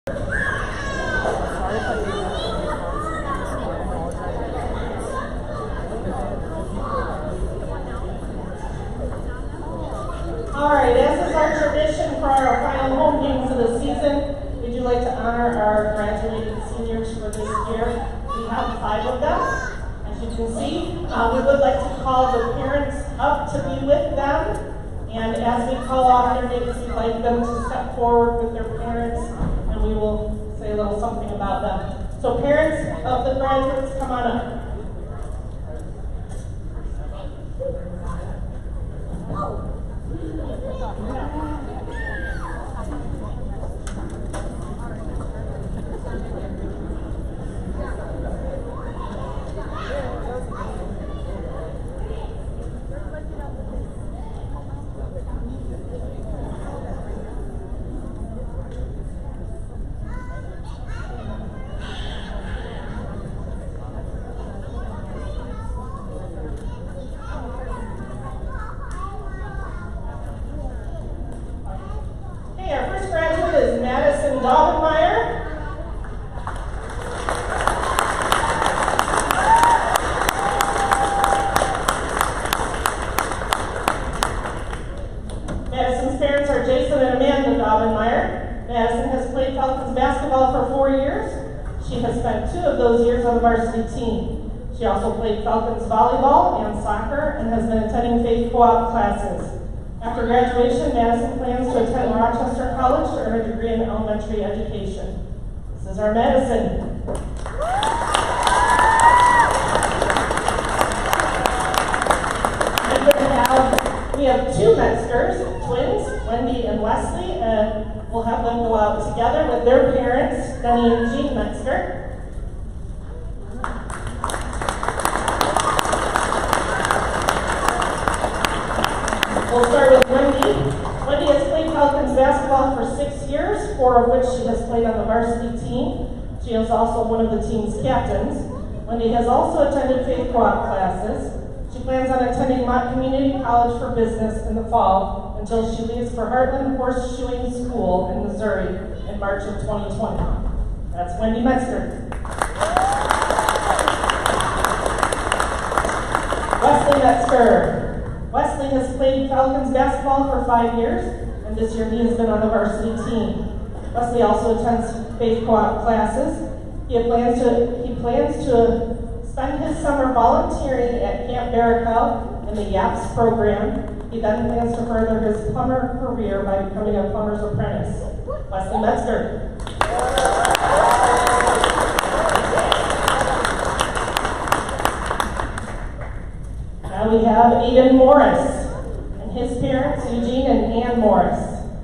Alright, as is our tradition for our final home games of the season, we do like to honor our graduating seniors for this year. We have 5 of them, as you can see. We would like to call the parents up to be with them, and as we call off their names, we'd like them to step forward with their parents, and we will say a little something about them. So parents of the graduates, come on up. Varsity team. She also played Falcons volleyball and soccer and has been attending faith co-op classes. After graduation, Madison plans to attend Rochester College to earn a degree in elementary education. This is our Madison. And we have 2 Metzgers, twins, Wendy and Wesley, and we'll have them go out together with their parents, Denny and Jean Metzger. We'll start with Wendy. Wendy has played Falcons basketball for 6 years, 4 of which she has played on the varsity team. She is also one of the team's captains. Wendy has also attended faith co-op classes. She plans on attending Mott Community College for Business in the fall until she leaves for Heartland Horseshoeing School in Missouri in March of 2020. That's Wendy Metzger. Wesley Metzger. Wesley has played Falcons basketball for 5 years, and this year he has been on the varsity team. Wesley also attends faith co-op classes. He plans to spend his summer volunteering at Camp Barakel in the YAPS program. He then plans to further his plumber career by becoming a plumber's apprentice. Wesley Metzger. Now we have Aiden Morris and his parents, Eugene and Ann Morris.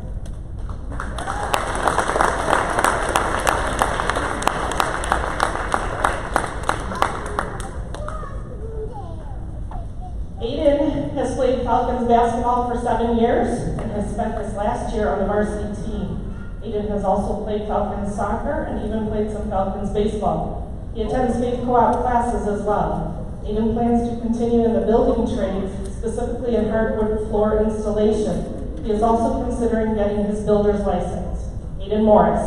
Aiden has played Falcons basketball for 7 years and has spent this last year on the varsity team. Aiden has also played Falcons soccer and even played some Falcons baseball. He attends faith co-op classes as well. Aiden plans to continue in the building trades, specifically in hardwood floor installation. He is also considering getting his builder's license. Aiden Morris.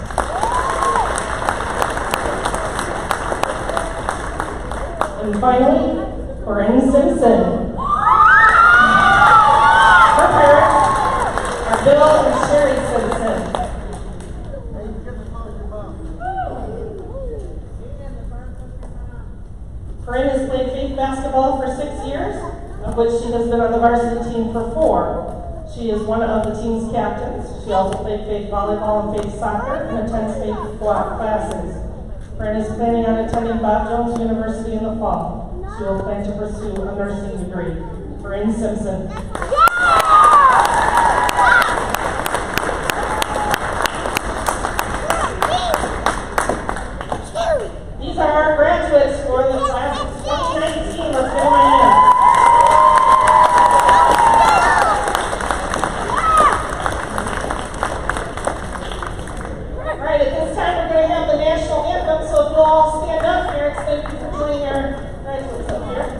And finally, Corinne Simpson. Her parents are Bill and Sherry Simpson. Corinne has played faith basketball for 6 years, of which she has been on the varsity team for 4. She is one of the team's captains. She also played faith volleyball and faith soccer and attends faith co-op classes. Corinne is planning on attending Bob Jones University in the fall. She will plan to pursue a nursing degree. Corinne Simpson. These are our graduates for the class of 2019 of FINMIAM. All right, at this time we're going to have the national anthem, so if you'll all stand up, parents, thank you for joining our graduates up here.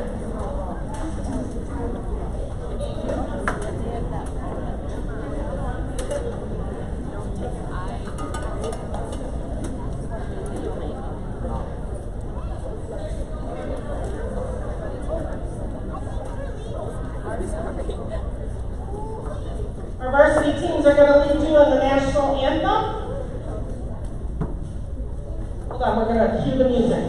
Hold on, we're going to cue the music.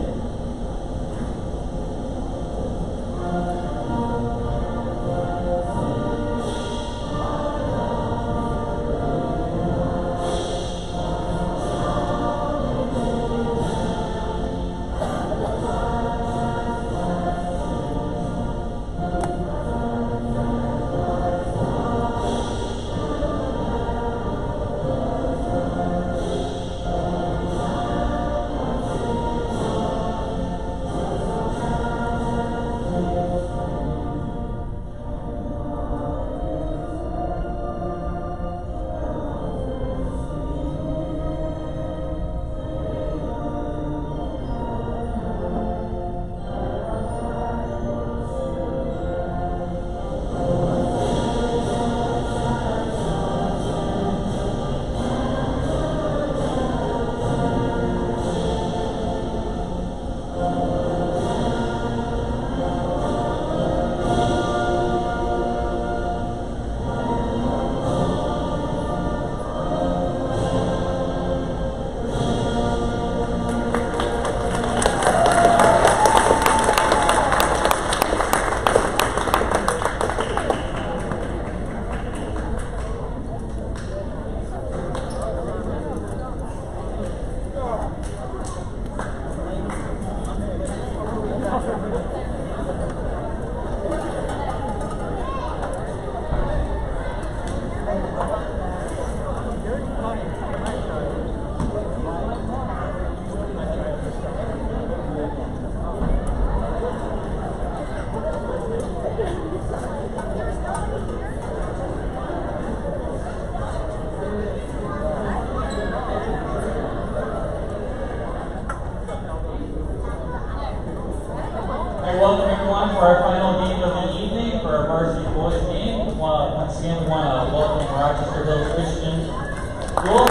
Welcome everyone for our final game of the evening for our varsity boys game. Once again, we want to welcome Rochester Hills Christian School.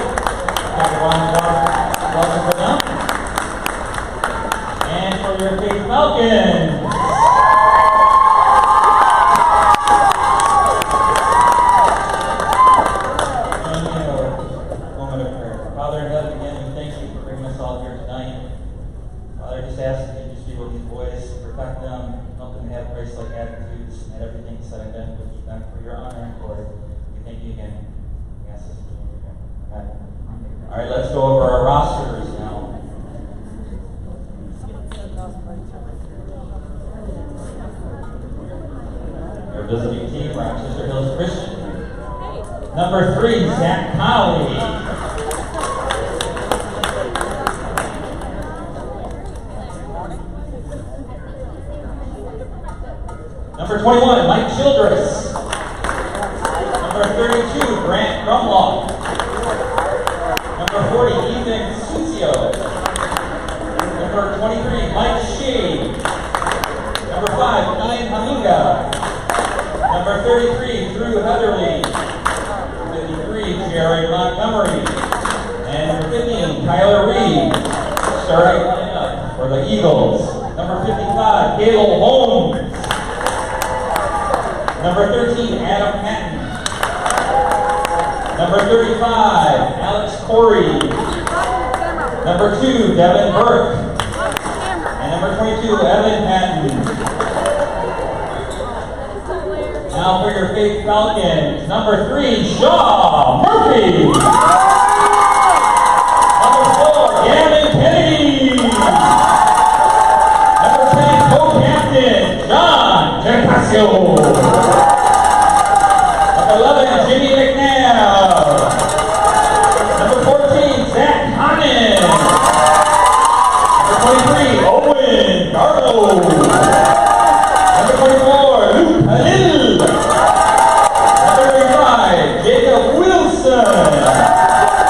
Welcome for them. And for your Faith Falcons. And a moment of prayer. Father in heaven, again, we thank you for bringing us all here tonight. Father, I just ask that you just be with these boys. Protect them, help them have Christ-like attitudes, and everything said and done will be done for your honor and glory. We thank you again. We ask this in your name. Amen. All right, let's go over our rosters now. Our visiting team, Rochester Hills Christian. Number 3, Zach Connolly. Number 21, Mike Childress. Number 32, Grant Grumlock. Number 40, Ethan Sucio. Number 23, Mike Shea. Number 5, Ian Haminga. Number 33, Drew Heatherly. 53, Jerry Montgomery. And number 15, Kyler Reed. Starting lineup for the Eagles. Number 55, Gale Holmes. Number 13, Adam Patton. Number 35, Alex Corey. Number 2, Devin Burke. And number 22, Evan Patton. Now for your Faith Falcons, number 3, Shaw Murphy. Number 4, Gavin Kennedy. Number 10, co-captain, John Gervasio. 11, Jimmy McNabb. Number 14, Zach Hannon. Number 23, Owen Gardo. Number 24, Luke Halil. Number 35, Jacob Wilson.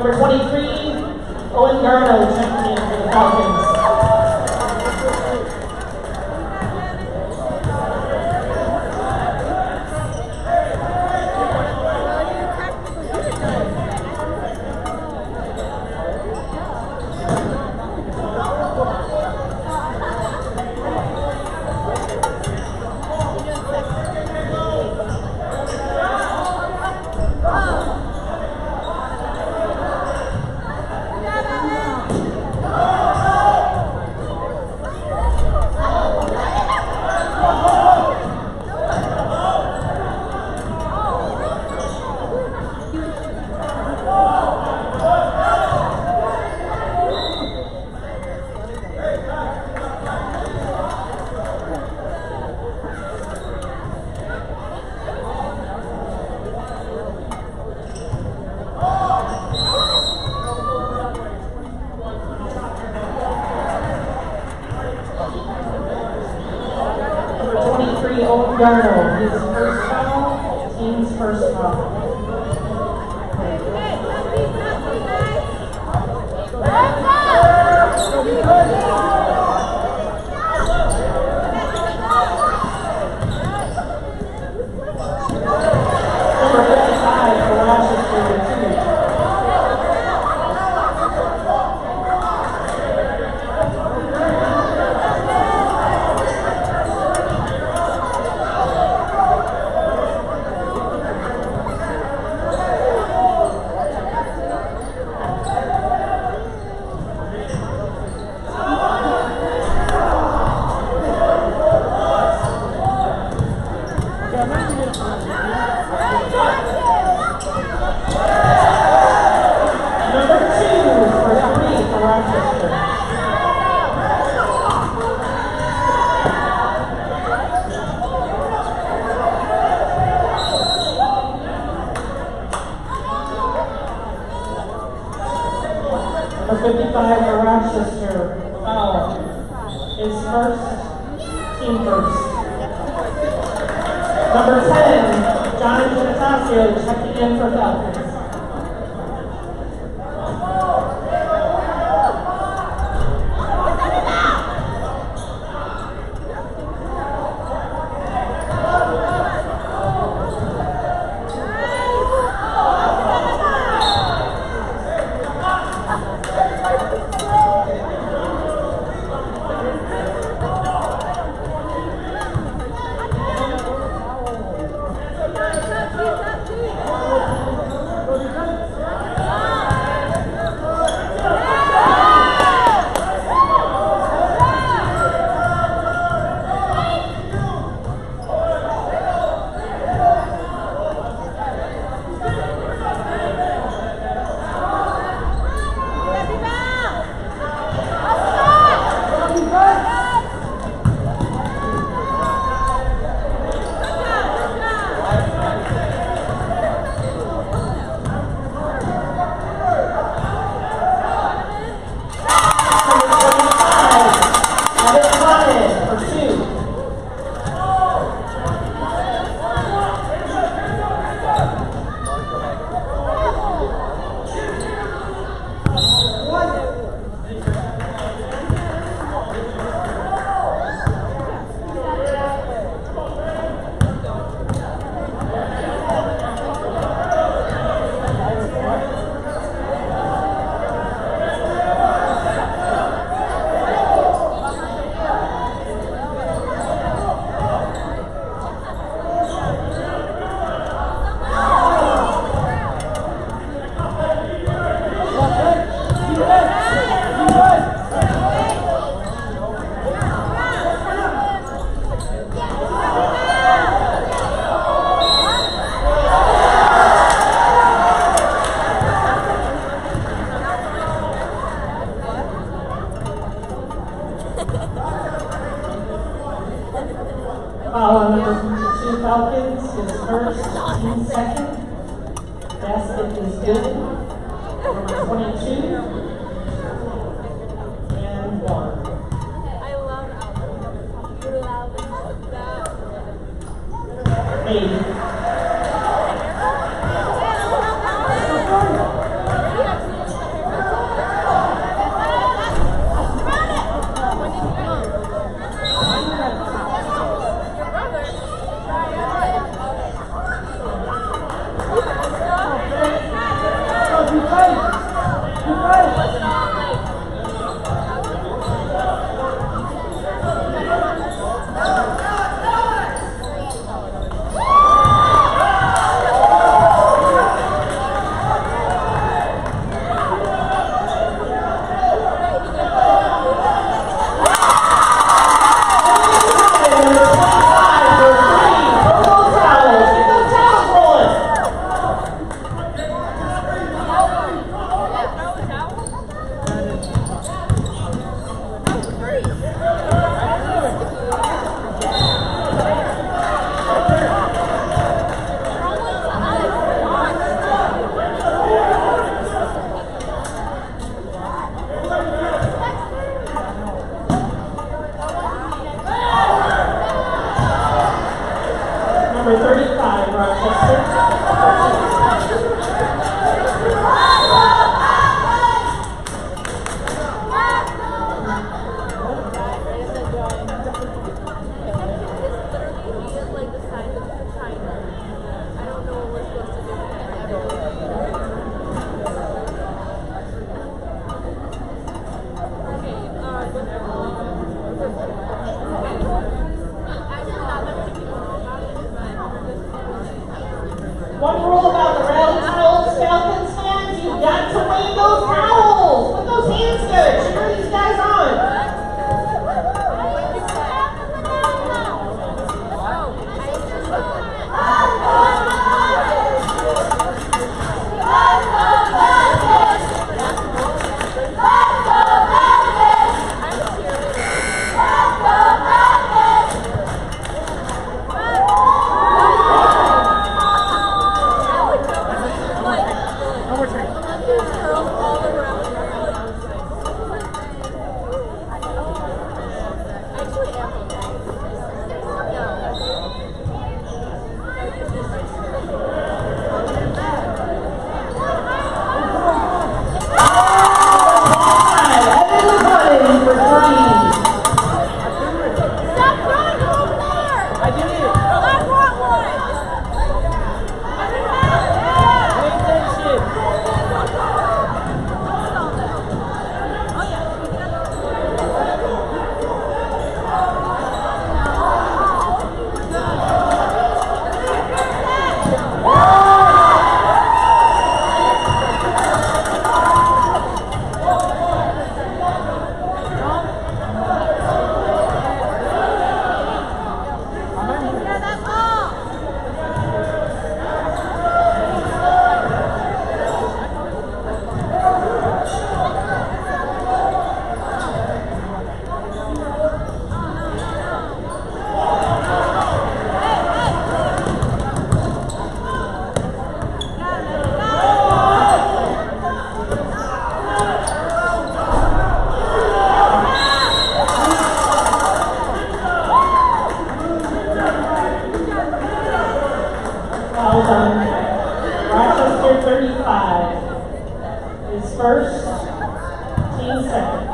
Number 23, Owen Garno checking in for the Falcons. Owen Garno, his first foul, team's first foul. Number 55 for Rochester, 2. Number 55 for Rochester, foul. His first, team first. Number 10, Jonathan Tasio checking in for Falcons. Foul on number 2 Falcons, his first, team second. Basket is good. Number 22 and 1. I love Alvin. You love that. Made. those towels. Put those hands together. Cheer these guys on. Rochester 35 is first, team second.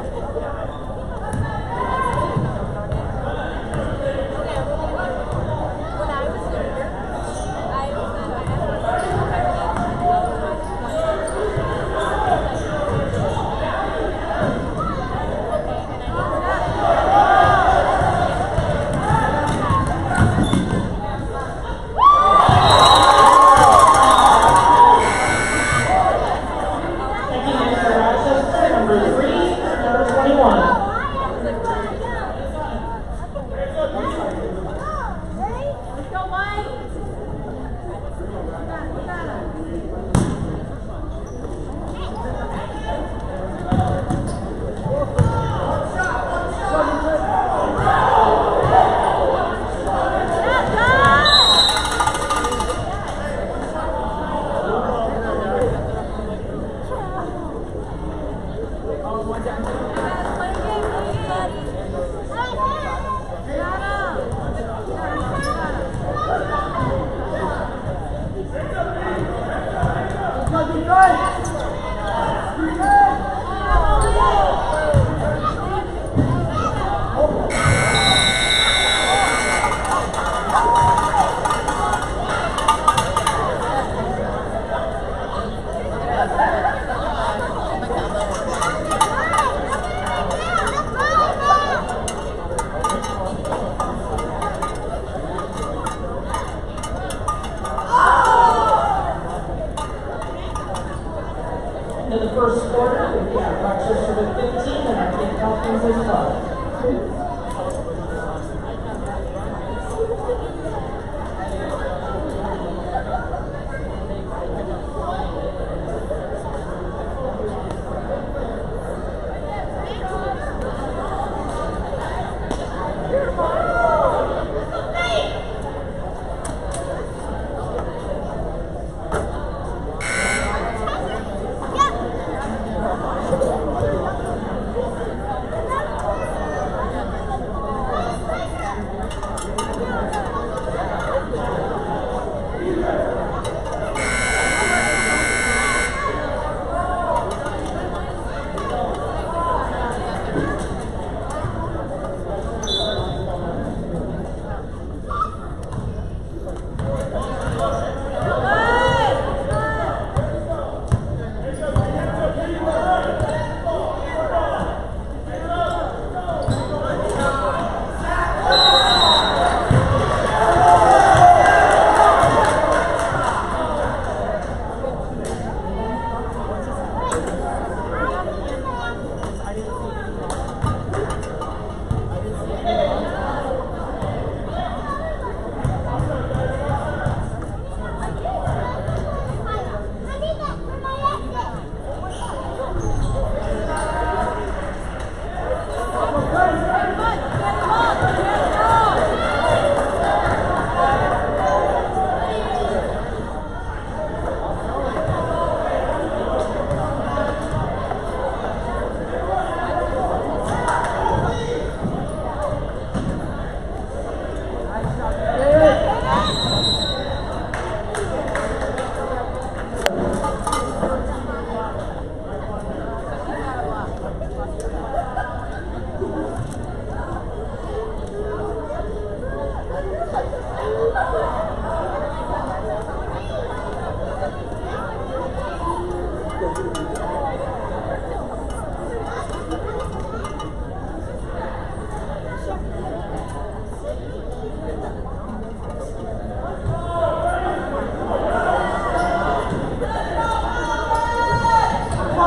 In the first quarter, we've got Rochester with 15 and our Kate Falcons as well.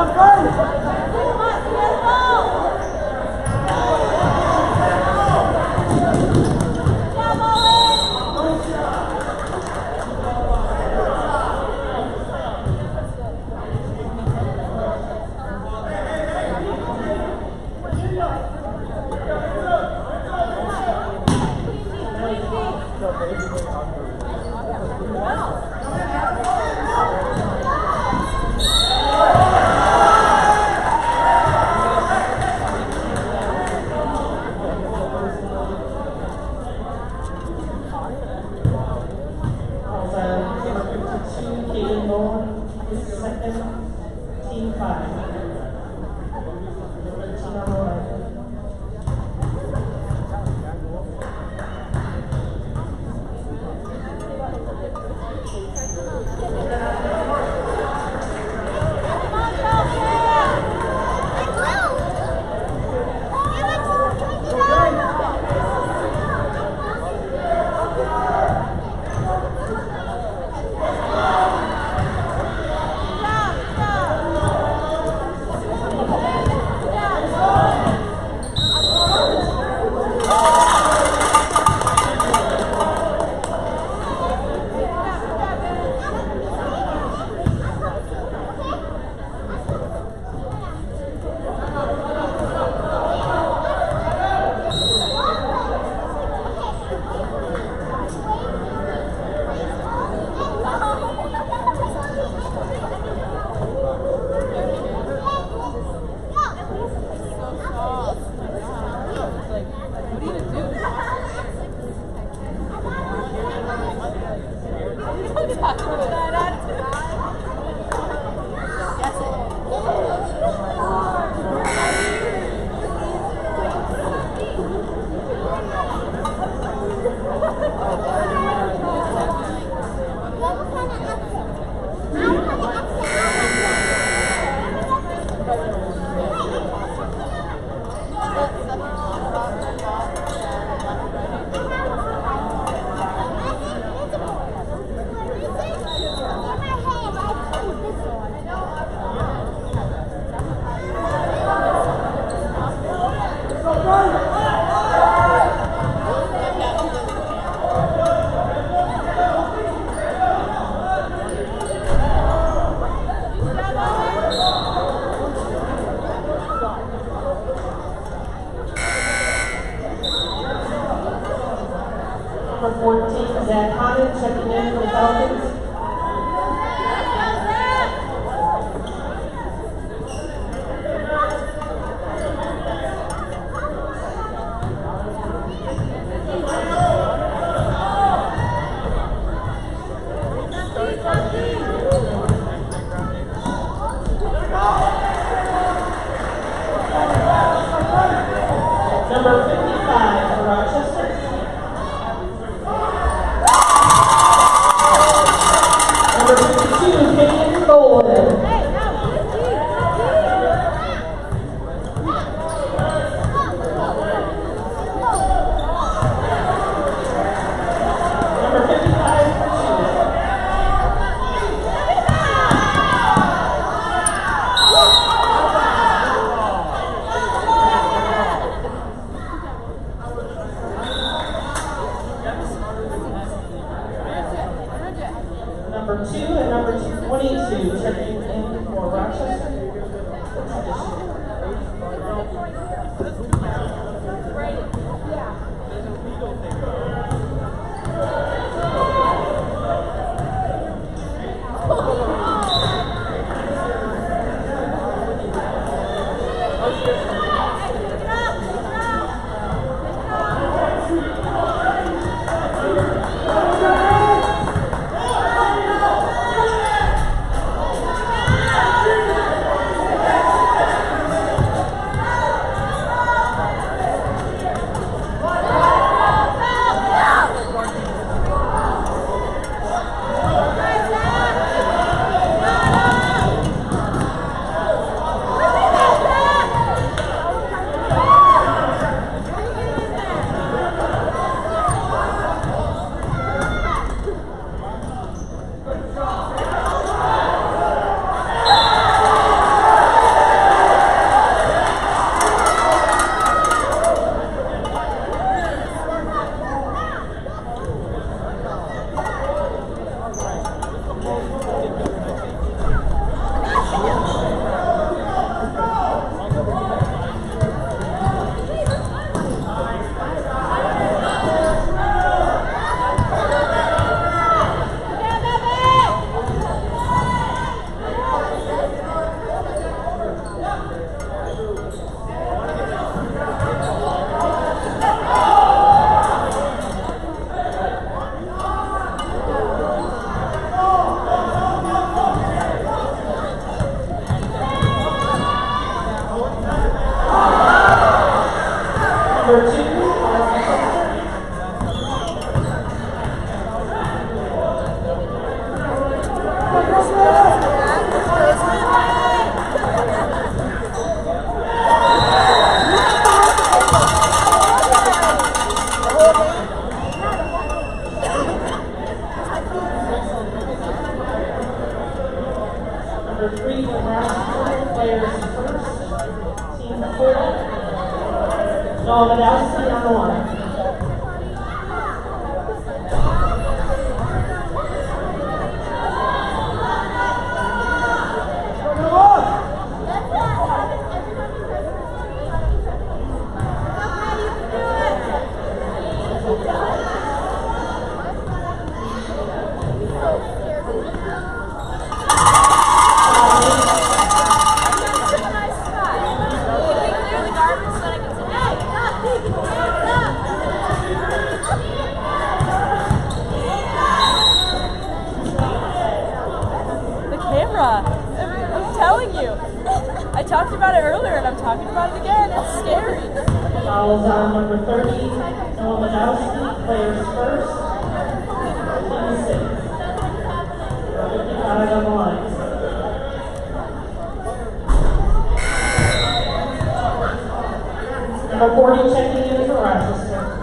Number 14, Zach Hodden, checking in for the Falcons. Number 55 for Rochester. Number 2, Michael. Number 3, Nebraska players first, team 40. Noah Madowski on the line. I'm telling you. I talked about it earlier and I'm talking about it again. It's scary. Fouls on number 30, Noah Madowski, players first, team 6. 55 on the line. Number 40 checking in for Rochester.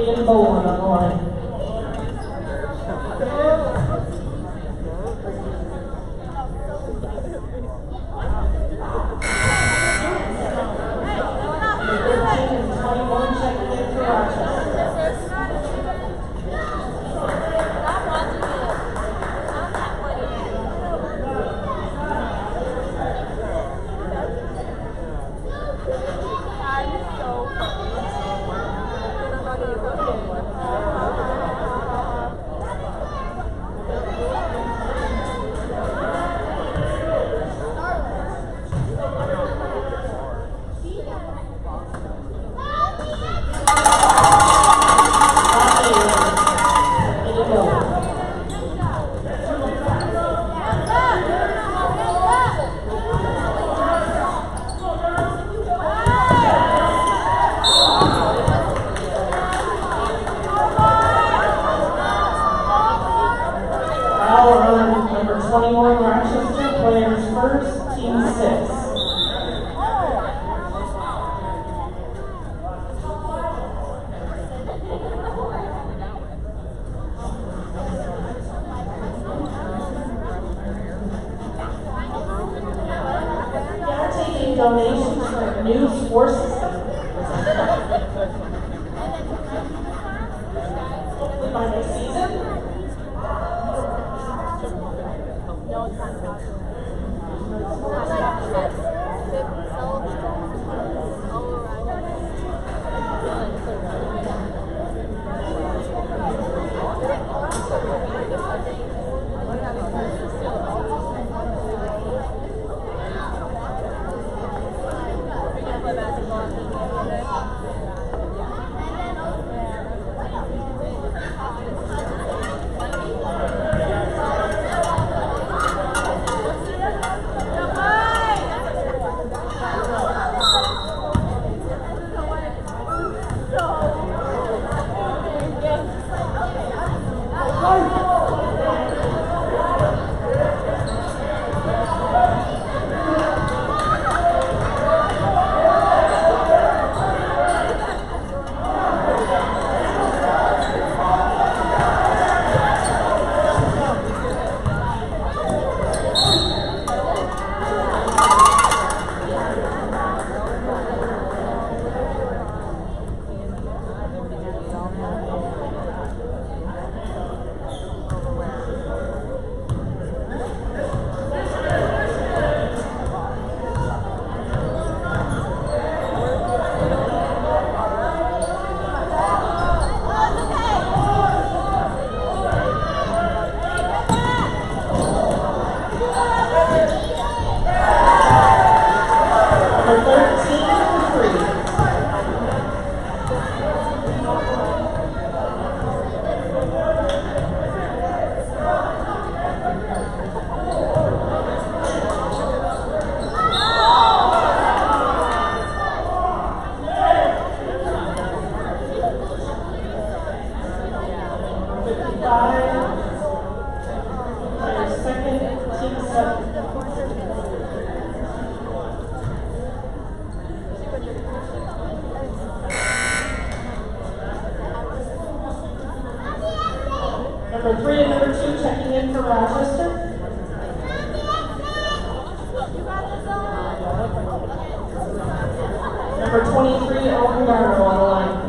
Braden Bowen on the line. Number 21, Rochester, players first, team 6. Donations for a new sports system. Hopefully by next season. No, it's not. Number 3 and number 2 checking in for Rochester. Number 23, Owen Garner on the line.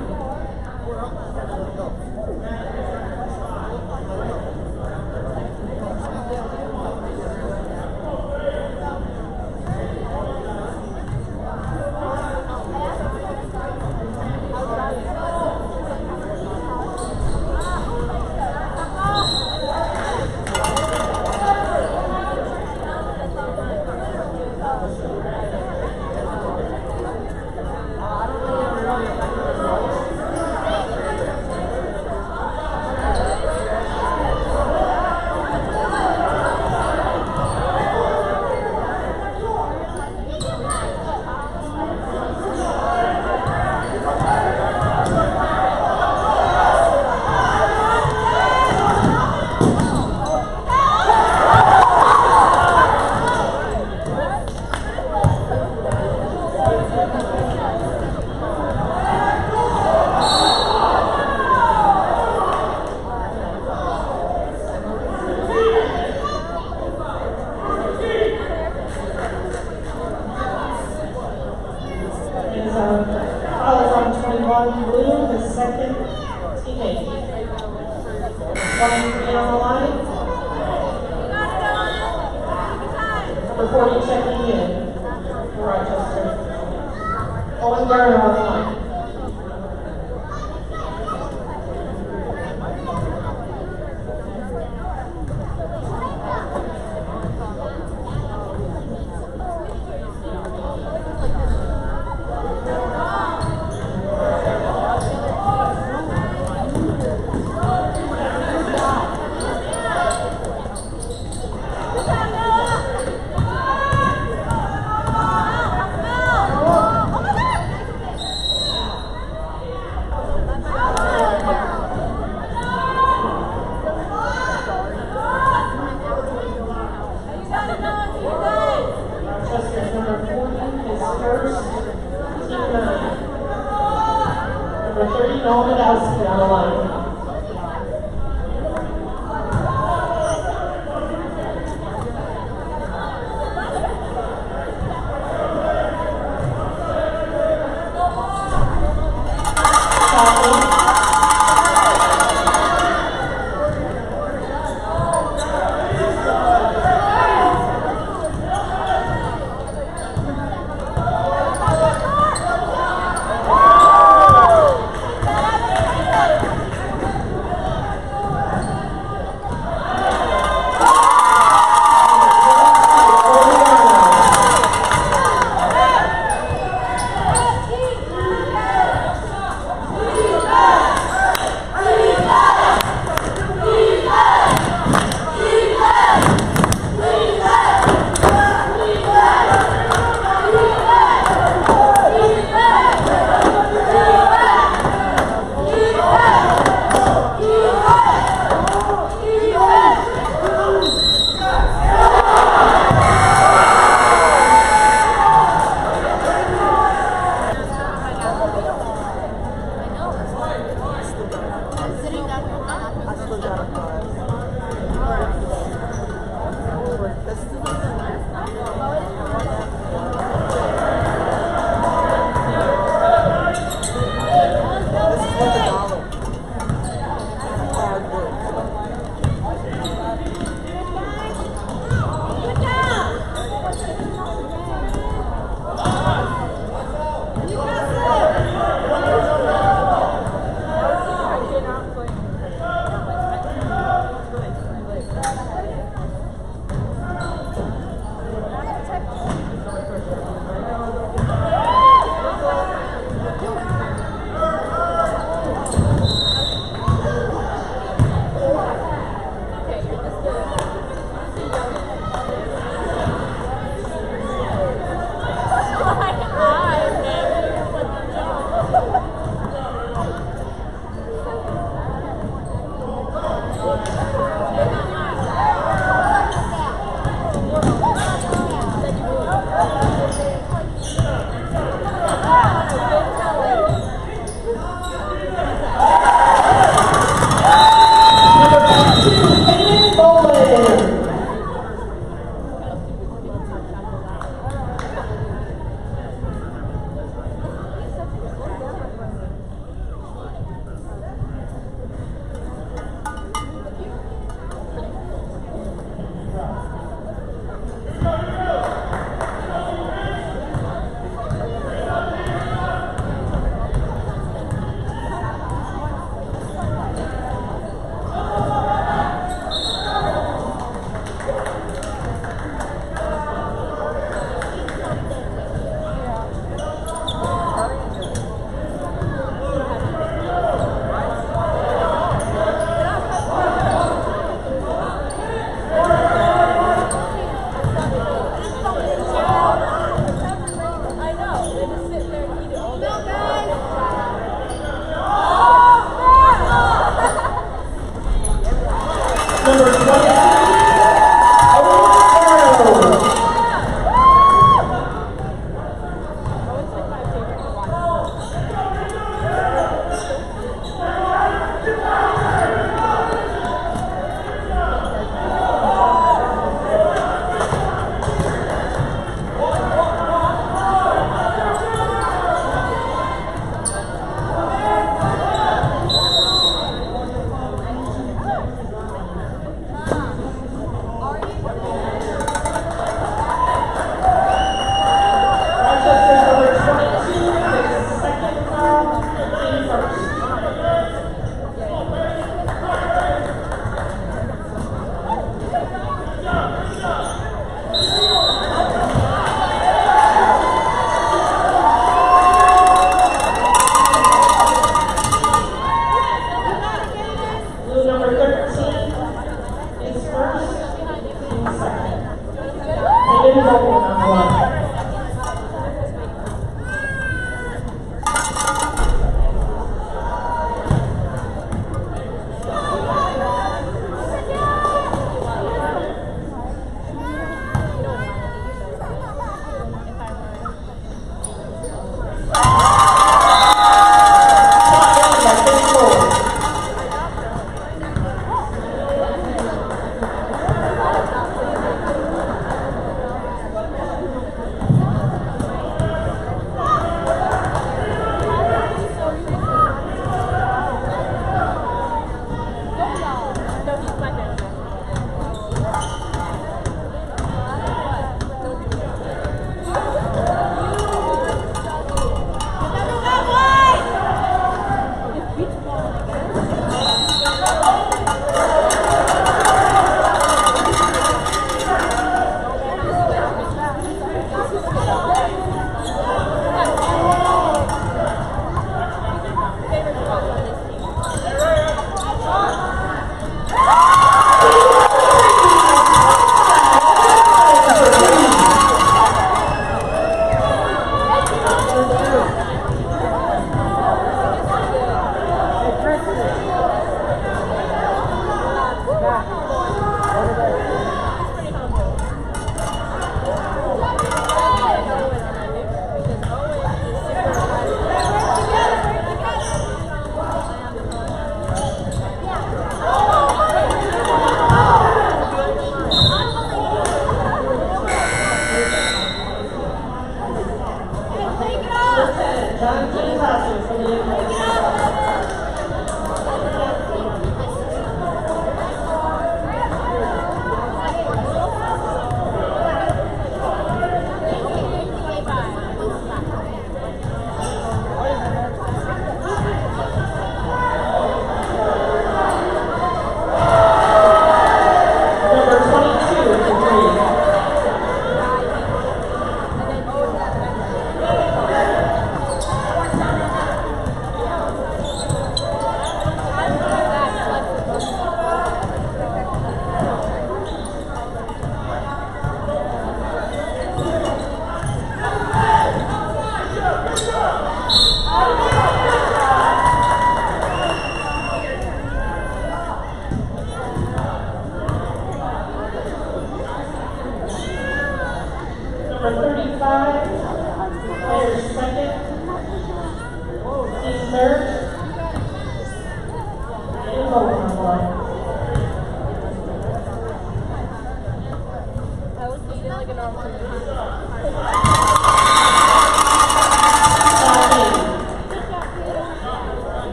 Katie. 23 on the line. Number 40 checking in for Rochester. Owen Garner on the line. Rochester's number 40 is first, team 9. Number 30, Noel Madowski on the line.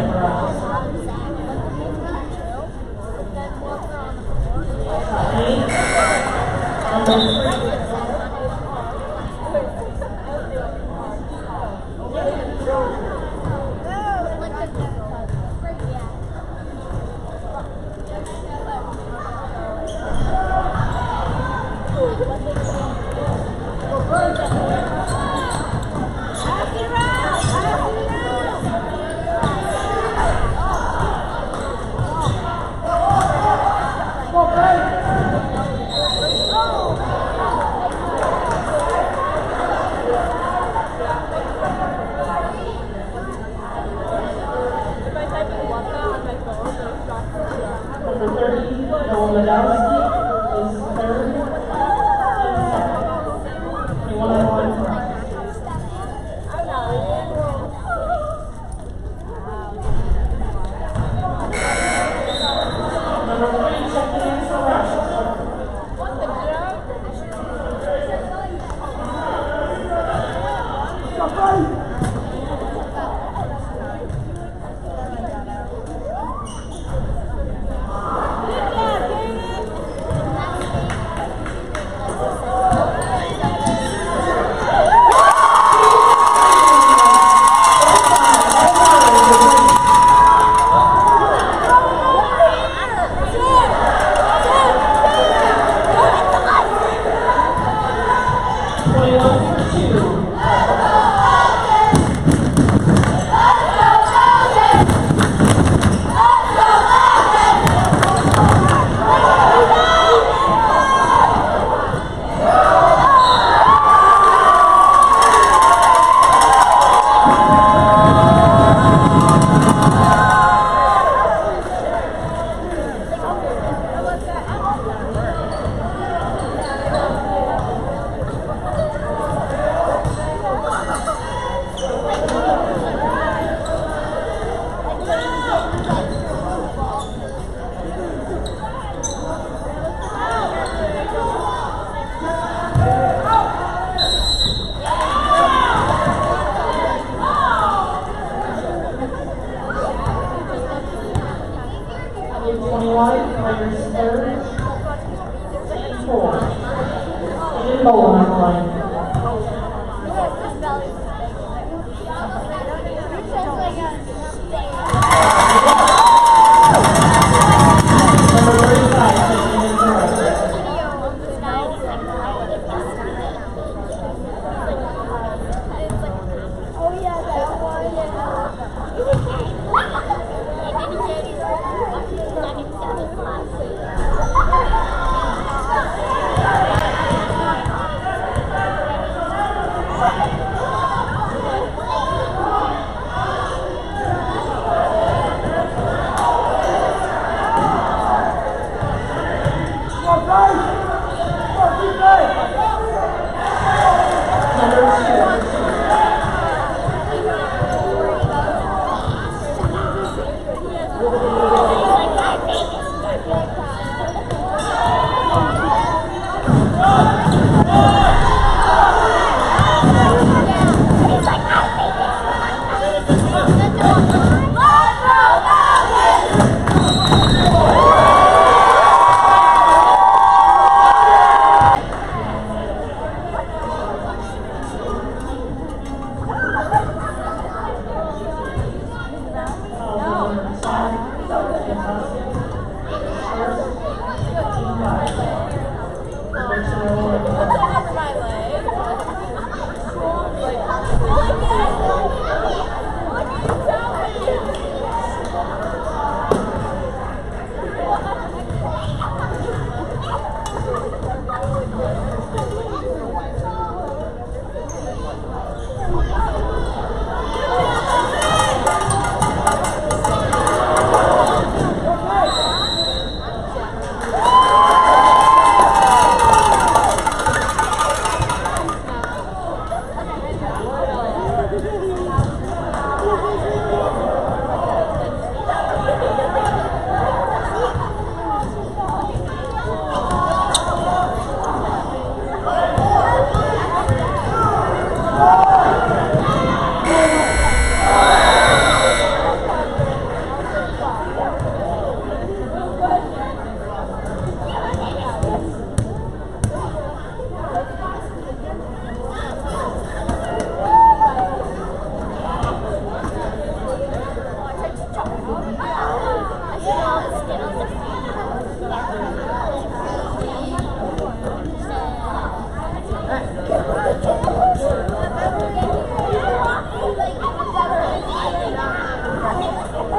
for us.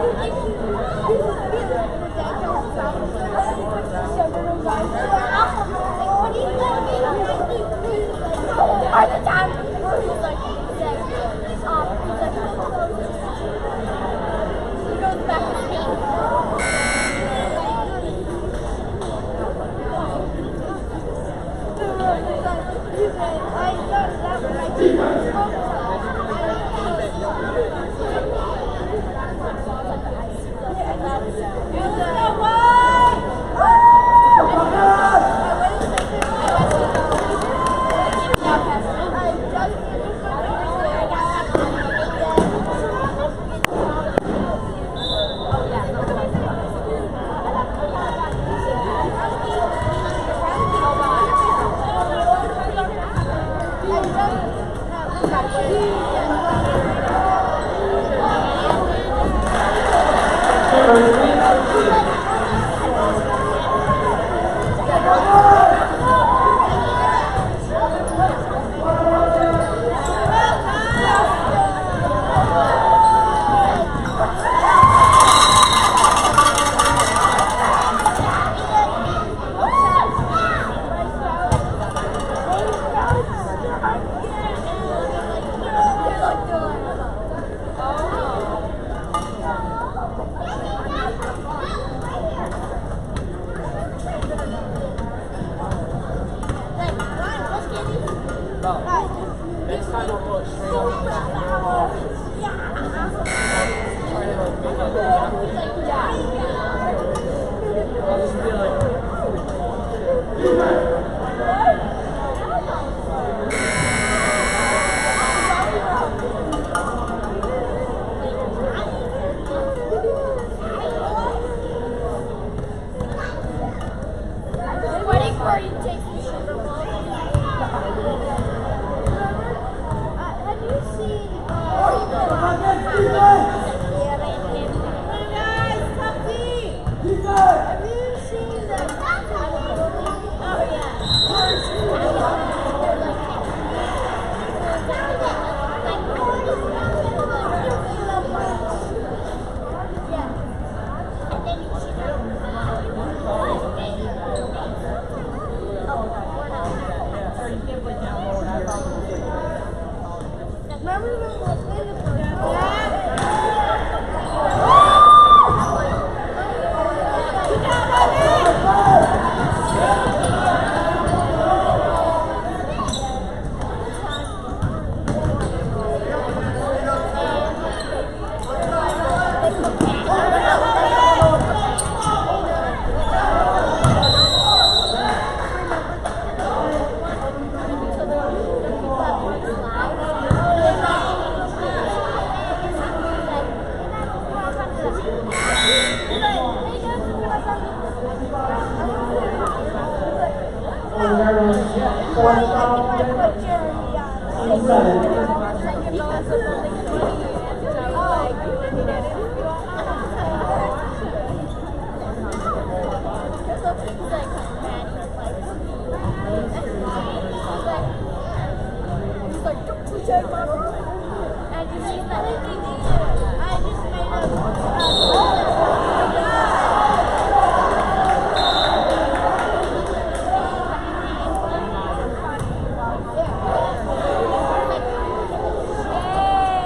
Yay!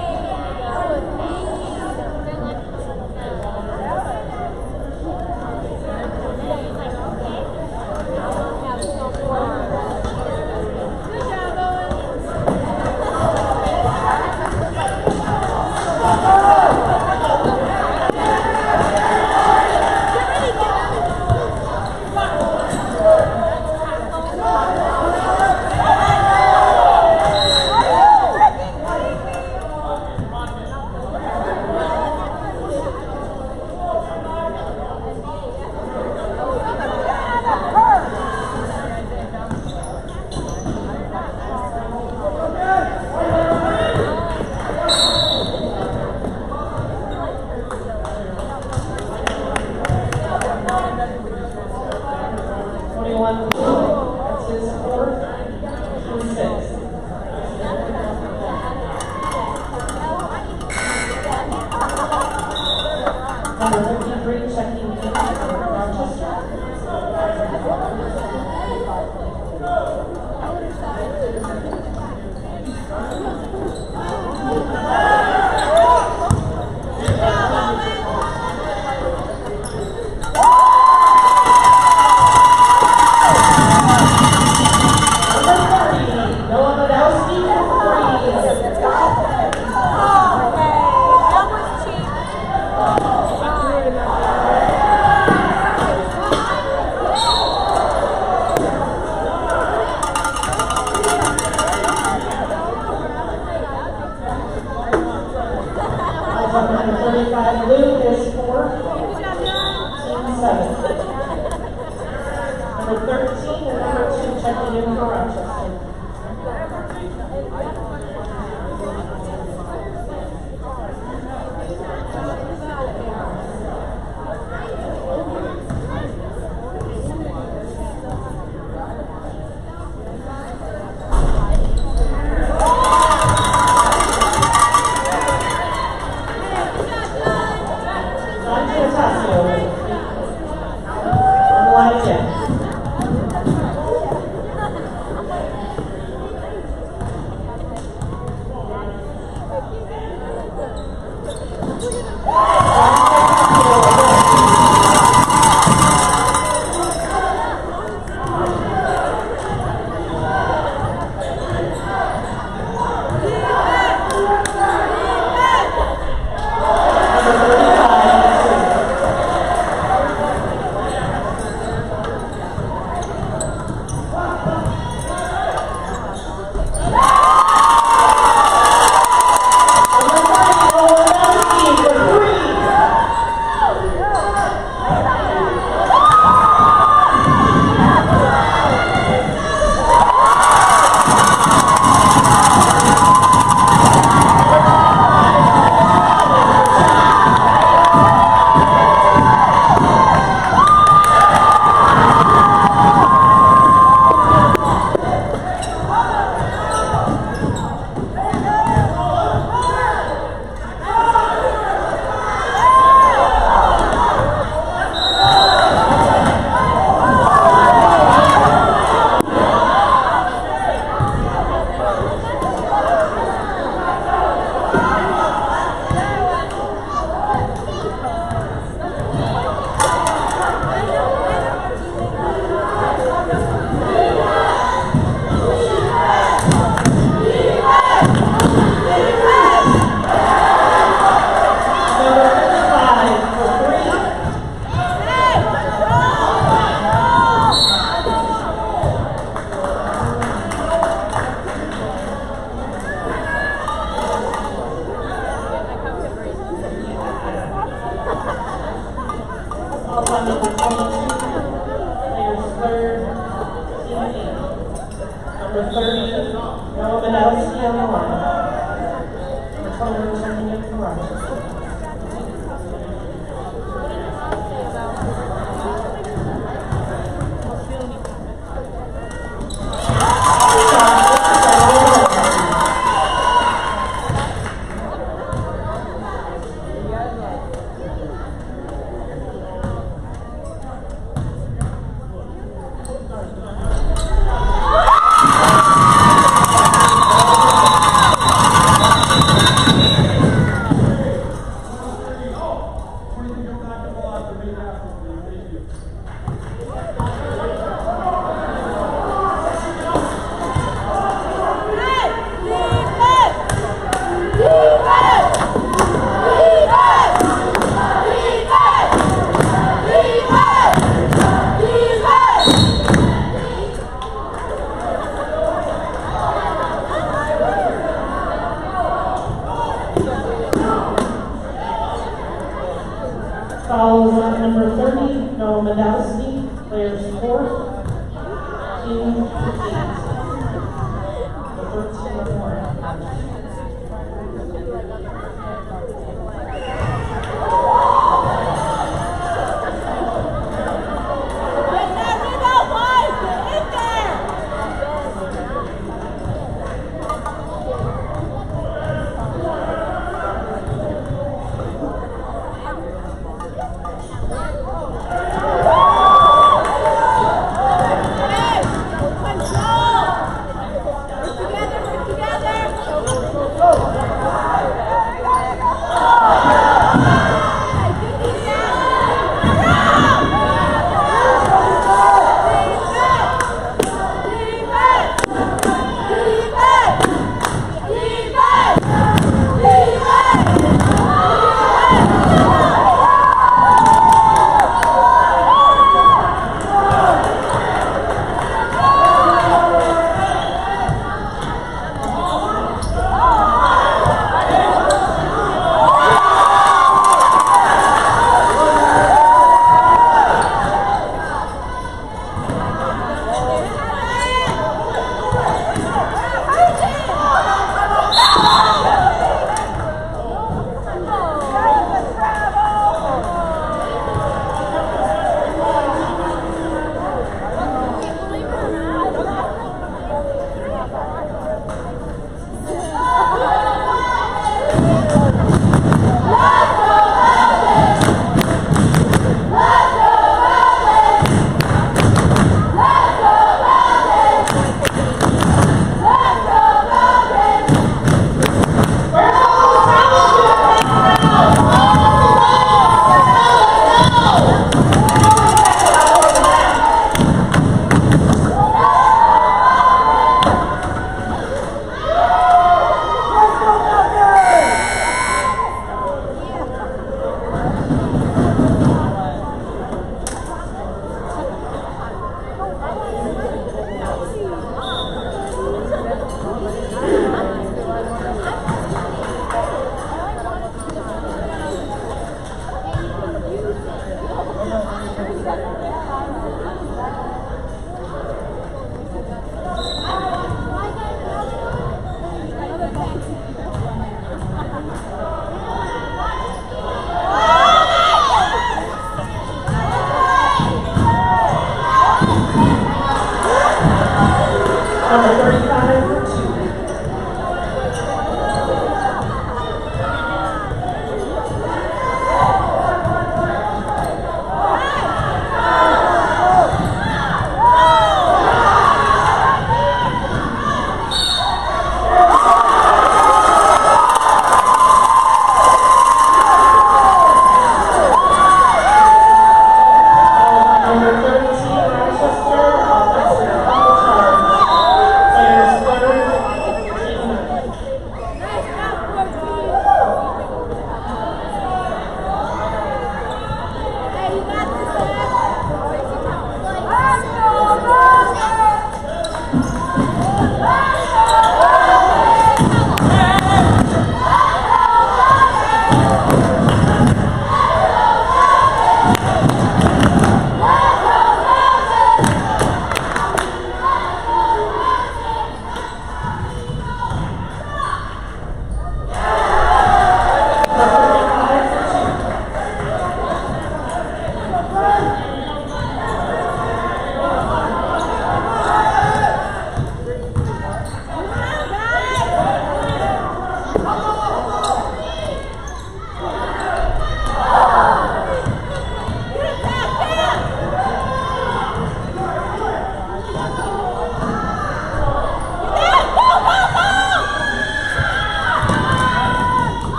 blue is 4, team 7. Number 13 and number 2 checking in for Rochester. Number 30, Noah Manowski on the line. Returner checking in for Rochester. Fouls on number 30, Noah Manowski, players 4, team 15. The 13 of 1. Control!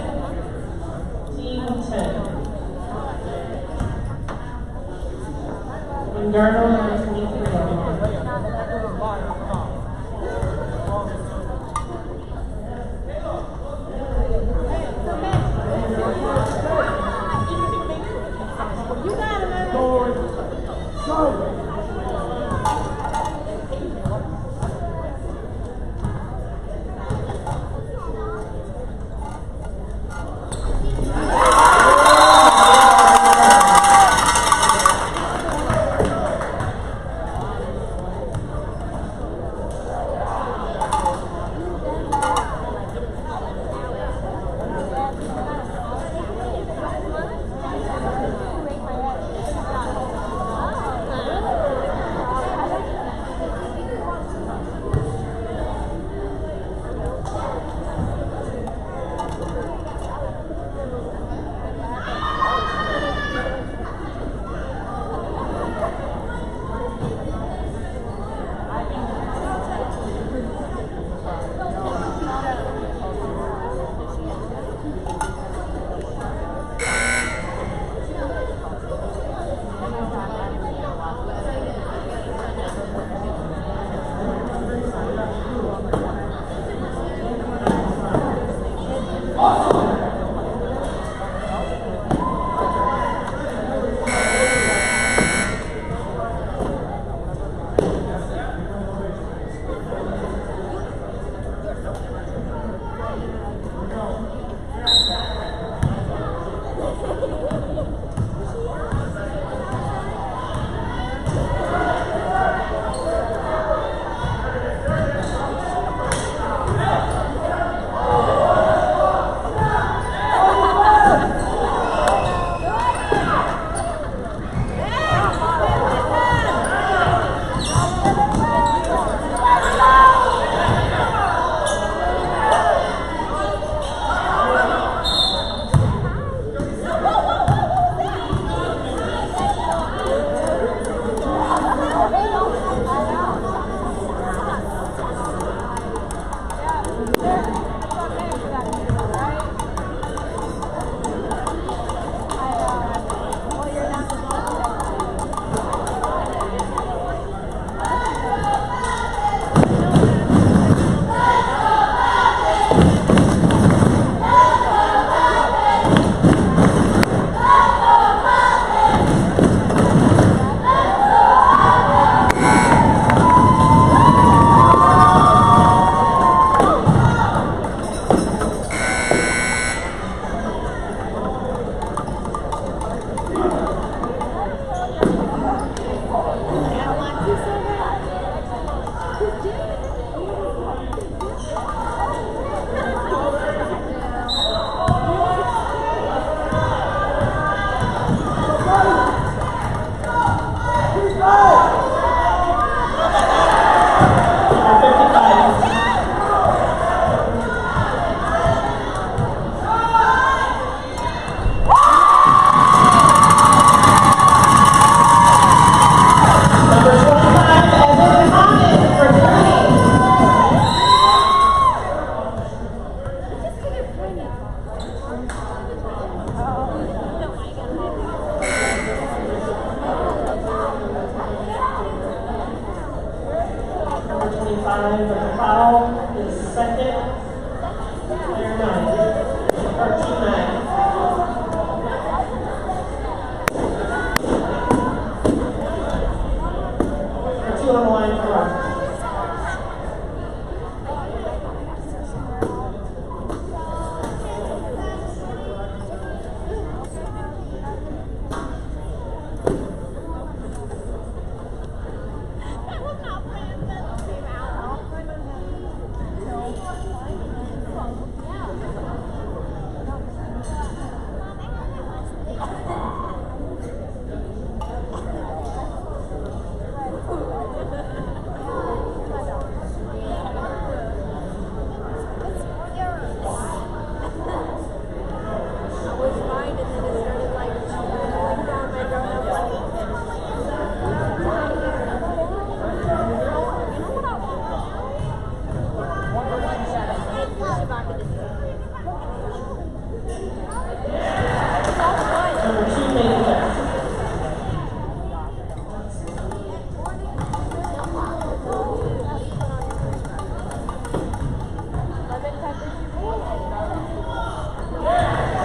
Team 10. Wingardo, number 23. You got it, man. Go.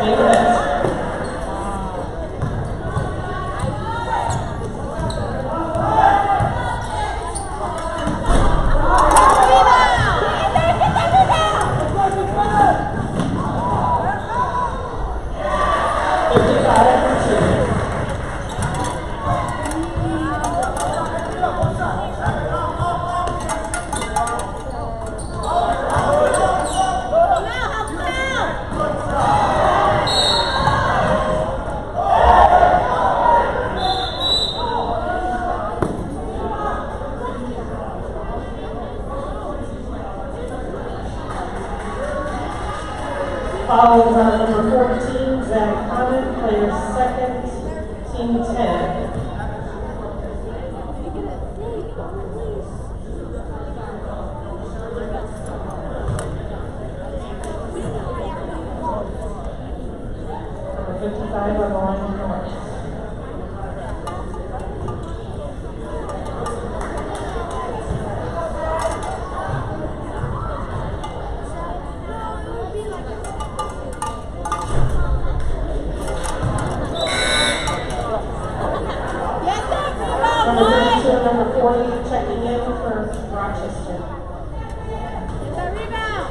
Make a miss. Fouls on number 14, Zach Conant, player second, team 10. Number 55 on the line of Norris. Number 40 checking in for Rochester. It's a rebound.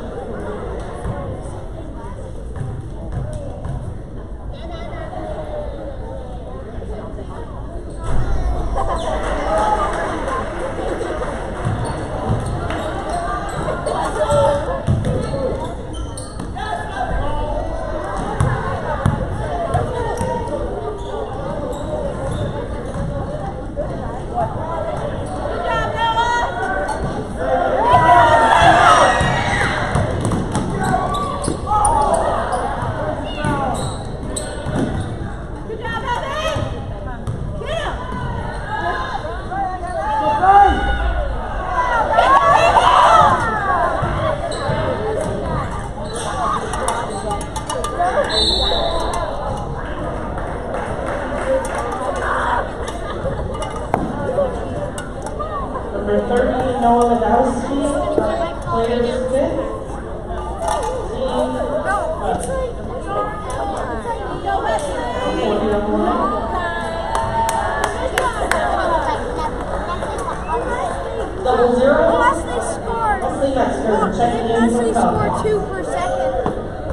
Number 30, Noah Ladowski, player fifth, team 40 on the line. Double zero. Wesley scored. Wesley Metzger checking in for Wesley Falcons. scored 2 per second.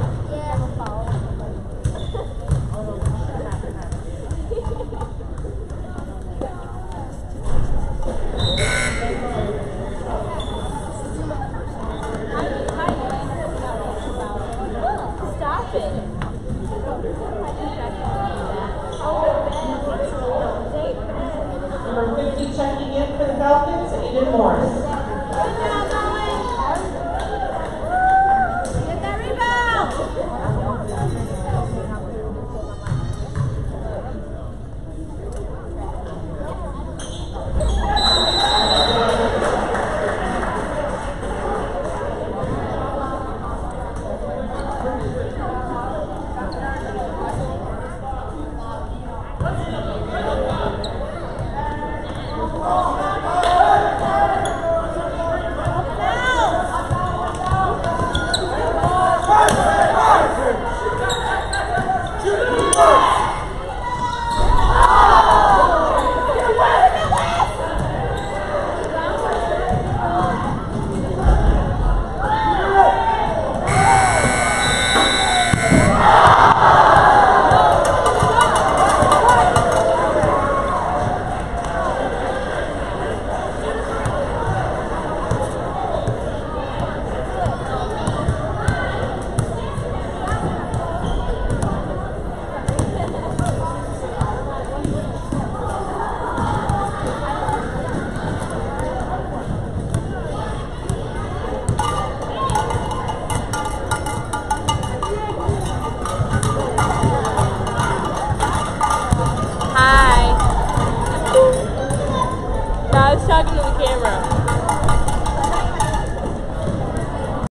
Stop it. Number 50 checking in for the Falcons, Aiden Morris.